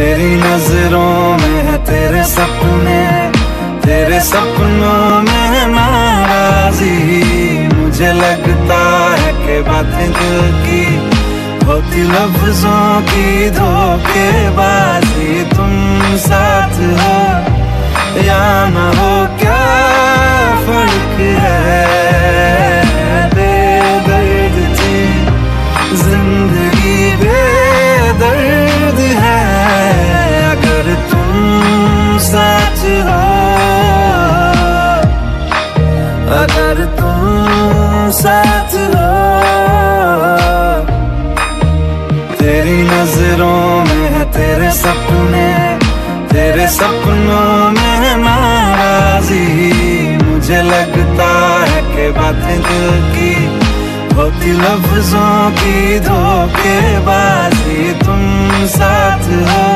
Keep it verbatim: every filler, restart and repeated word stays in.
तेरी नजरों में है तेरे सपने, तेरे सपनों में है नाराजी। मुझे लगता है कि बातें दिल की होती लफ्जों की धोखेबाजी। तुम साथ हो या न हो क्या फर्क है, बेदर्द थी जिंदगी बेदर्द है। अगर तुम साथ हो, अगर तुम साथ हो। तेरी नजरों में है तेरे सपने, तेरे सपनों में है नाराजी। मुझे लगता है कि बातें दिल की होती लफ्जों की धोखेबाजी। तुम साथ हो